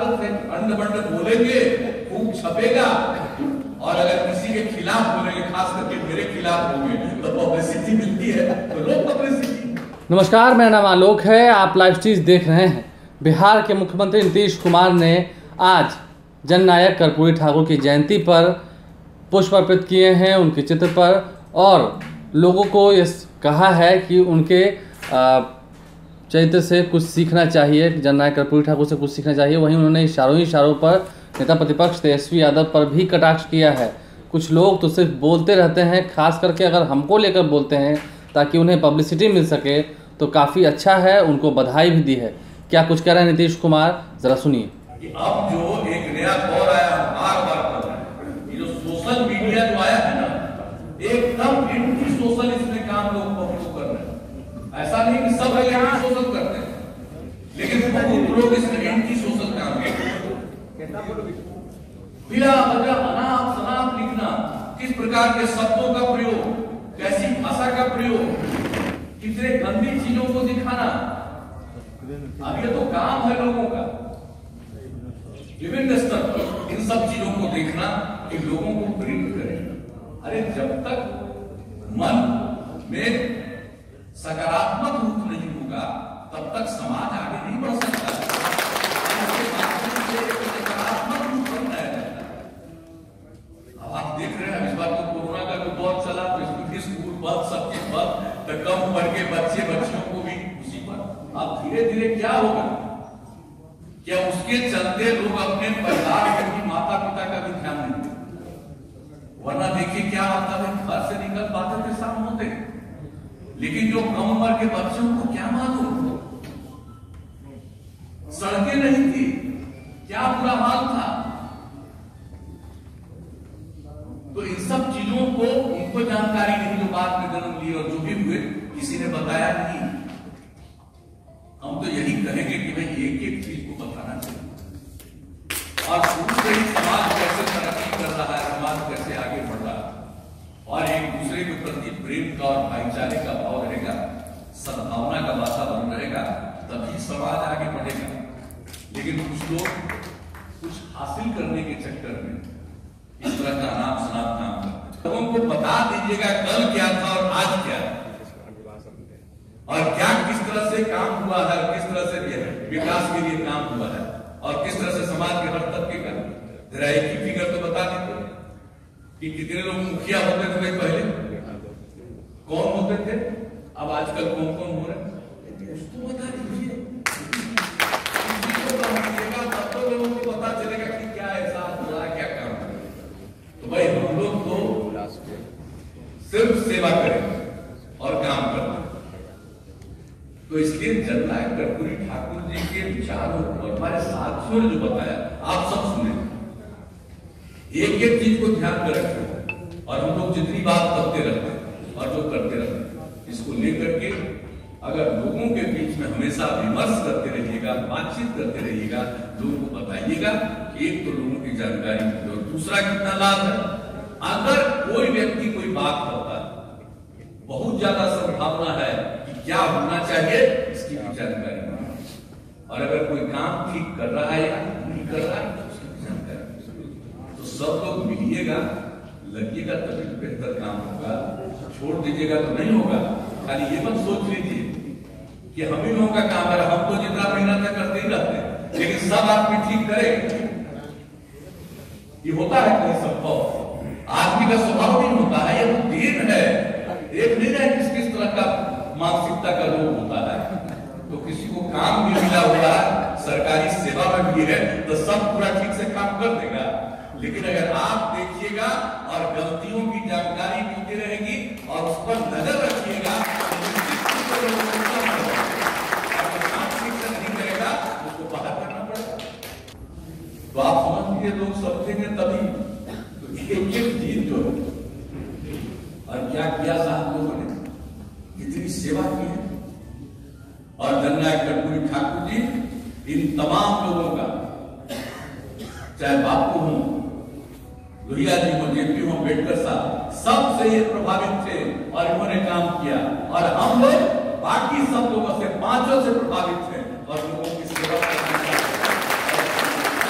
आदत है, अंड बंड बोलेंगे, खूब छपेगा, और अगर किसी के खिलाफ बोलेंगे, खास करके मेरे खिलाफ होंगे, तो पब्लिसिटी मिलती है, तो लोग पब्लिसिटी। नमस्कार, मेरा नाम आलोक है। आप लाइव स्ट्रीज देख रहे हैं। बिहार के मुख्यमंत्री नीतीश कुमार ने आज जननायक कर्पूरी ठाकुर की जयंती पर पुष्प अर्पित किए हैं उनके चित्र पर, और लोगों को ये कहा है कि उनके चरित्र से कुछ सीखना चाहिए, जननायक कर्पूरी ठाकुर से कुछ सीखना चाहिए। वहीं उन्होंने इशारों पर नेता प्रतिपक्ष तेजस्वी यादव पर भी कटाक्ष किया है। कुछ लोग तो सिर्फ बोलते रहते हैं, खास करके अगर हमको लेकर बोलते हैं ताकि उन्हें पब्लिसिटी मिल सके, तो काफ़ी अच्छा है। उनको बधाई भी दी है। क्या कुछ कह रहे हैं नीतीश कुमार, जरा सुनिए। अब जो एक नया दौर आया, बार कर रहे हैं, ये जो सोशल मीडिया जो आया है ना, एकदम एंटी सोशल इसमें काम लोग कर रहे हैं। ऐसा नहीं कि सब एंटी सोशल करते हैं, लेकिन बहुत लोग इसमें एंटी सोशल काम करते हैं। बिना वजह अनाप शनाप लिखना, किस प्रकार के शब्दों का प्रयोग, कैसी भाषा का प्रयोग, कितने गंदी चीजों को दिखाना, अब ये तो काम है लोगों का विभिन्न स्तर पर इन सब चीजों को देखना कि लोगों को प्रेरित करें। अरे जब तक मन में सकारात्मक रूप नहीं होगा, तब तक समाज आगे नहीं बढ़ सकता। सकारात्मक रूप बनाया जाता है। अब आप देख रहे हैं, इस बार तो कोरोना का जो दौर चला, तो इसमें स्कूल बंद, सब चीज बंद, तो कम उम्र के बच्चियों को भी उसी पर। अब धीरे धीरे क्या होगा, क्या उसके चलते लोग अपने परिवार के माता पिता का भी ध्यान नहीं देते। वरना देखिए क्या होता है, घर से निकल बातें के सामने होते, लेकिन जो कम उम्र के बच्चों को क्या मालूम, सड़कें नहीं थी, क्या बुरा हाल था। तो इन सब चीजों को उनको जानकारी नहीं, जो बाद में जन्म लिए और जो भी हुए, किसी ने बताया नहीं। हम तो यही कहेंगे कि भाई एक एक चीज को बताना चाहिए, और शुरू से ही समाज कैसे तरक्की कर रहा है, समाज कैसे आगे बढ़ रहा है, और एक दूसरे के प्रति प्रेम का और भाईचारे का भाव रहेगा, सद्भावना का वातावरण रहेगा, तभी समाज आगे बढ़ेगा। लेकिन कुछ लोग कुछ हासिल करने के चक्कर में इस तरह का अनाप शनाप काम करते हैं। लोगों को बता दीजिएगा कल क्या था और आज क्या है, और क्या किस तरह से काम हुआ है, किस तरह से विकास के लिए काम हुआ है, और किस तरह से समाज के हर तबके का। जरा एक ही फिगर तो बता देते कि कितने लोग मुखिया होते थे पहले, कौन होते थे, अब आजकल कौन कौन हो रहे हैं, उसको बता दीजिए। तब तो लोगों को पता चलेगा कि क्या ऐसा हुआ, क्या काम है। तो भाई हम लोग तो सिर्फ सेवा करें और काम करें। तो इसलिए जननायक कर्पूरी ठाकुर जी के विचारों और हमारे साथियों ने जो बताया, आप सब सुने, एक एक चीज को ध्यान में रखें, और हम लोग जितनी बात करते रहते हैं और जो करते रहते हैं, इसको लेकर के अगर लोगों के बीच में हमेशा विमर्श करते रहिएगा, बातचीत करते रहिएगा, लोगों को बताइएगा, एक तो लोगों की जानकारी मिले, और दूसरा कितना लाभ है, अगर कोई व्यक्ति कोई बात करता है, बहुत ज्यादा संभावना है कि क्या होना चाहिए इसकी भी जानकारी मिले, और अगर कोई काम ठीक कर रहा है या नहीं कर रहा है, तो उसकी भी जानकारी। तो सब लोग मिलिएगा, लगिएगा, तभी बेहतर काम होगा। छोड़ दीजिएगा तो नहीं होगा। खाली ये मत सोच लीजिए कि हम ही लोगों का काम है, हम तो जितना मेहनत करते ही रहते हैं, लेकिन सब आदमी ठीक करेंगे, ये होता है कहीं संभव। आदमी का स्वभाव नहीं होता है, ये तो देन है। एक नहीं है किस तरह का मानसिकता का लोग होता है। तो किसी को काम भी मिला हुआ है, सरकारी सेवा में भी है, तो सब पूरा ठीक से काम कर देगा। लेकिन अगर आप देखिएगा और गलतियों की जानकारी मिलती रहेगी और उस पर नजर रखिएगा, नहीं करेगा, उसको बाहर करना पड़ेगा। तो आप समझ लीजिए, लोग समझेंगे तभी। तो एक एक चीज जो है, और क्या किया साहब लोगों ने, कितनी सेवा की है। और जननायक कर्पूरी ठाकुर जी इन तमाम लोगों का, चाहे बापू हो, लोहिया जी हो, जेपी हो, अम्बेडकर साहब, सबसे ये प्रभावित थे और इन्होंने काम किया। और हम लोग बाकी सब लोगों से, पांचों से प्रभावित थे और लोगों की सेवा करने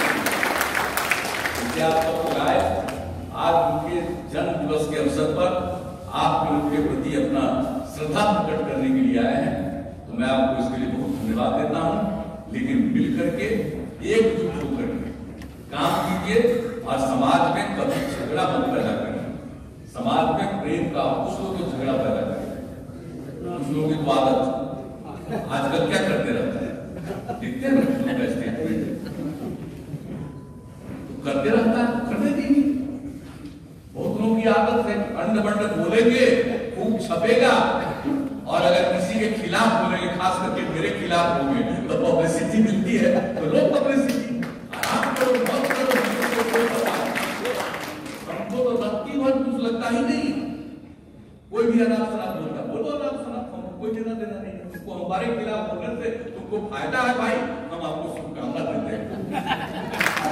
इसलिए आप सब आए आज उनके जन्म दिवस के अवसर पर आप उनके प्रति अपना श्रद्धा प्रकट करने के लिए आए हैं, तो मैं आपको इसके लिए बहुत धन्यवाद देता हूं। लेकिन मिल करके एकजुट होकर काम कीजिए और समाज में कभी झगड़ा मत पैदा करें, समाज में प्रेम का कुछ लोग तो झगड़ा पैदा करें। कुछ लोगों की तो आदत आजकल क्या करते रहते हैं, दिखते हैं ना स्टेटमेंट करते रहता है, करने दीजिए। बहुत लोगों की आदत है अंड बंड बोलेंगे, खूब छपेगा, और अगर किसी के खिलाफ बोलेंगे, खास करके मेरे खिलाफ होंगे, तो पब्लिसिटी मिलती है, तो लोग पब्लिसिटी आराम करो, मत करो, हमको तो रत्ती भर कुछ लगता ही नहीं। कोई भी अनाप शनाप बोलता, बोलो अनाप शनाप, हमको कोई लेना देना नहीं। तुमको हमारे खिलाफ बोलने से तुमको फायदा है भाई, हम आपको शुभकामना देते हैं।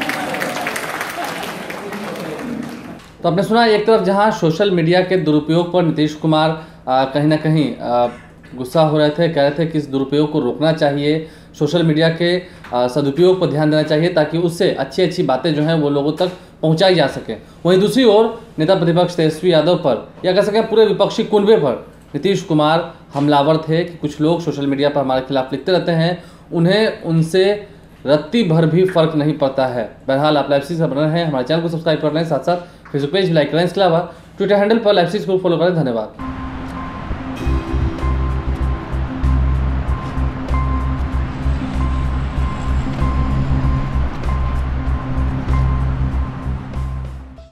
तो आपने सुना, एक तरफ जहां सोशल मीडिया के दुरुपयोग पर नीतीश कुमार कहीं ना कहीं गुस्सा हो रहे थे, कह रहे थे कि इस दुरुपयोग को रोकना चाहिए, सोशल मीडिया के सदुपयोग पर ध्यान देना चाहिए ताकि उससे अच्छी अच्छी बातें जो हैं वो लोगों तक पहुंचाई जा सके। वहीं दूसरी ओर नेता प्रतिपक्ष तेजस्वी यादव पर, या कह सकें पूरे विपक्षी कुनबे पर नीतीश कुमार हमलावर थे कि कुछ लोग सोशल मीडिया पर हमारे खिलाफ लिखते रहते हैं, उन्हें उनसे रत्ती भर भी फर्क नहीं पड़ता है। बहरहाल आप लाइव सीरीज से बन रहे हैं, हमारे चैनल को सब्सक्राइब कर रहे हैं, साथ साथ फेसबुक पेज भी लाइक करें, इसके अलावा ट्विटर हैंडल पर लाइव सीरीज को फॉलो करें। धन्यवाद।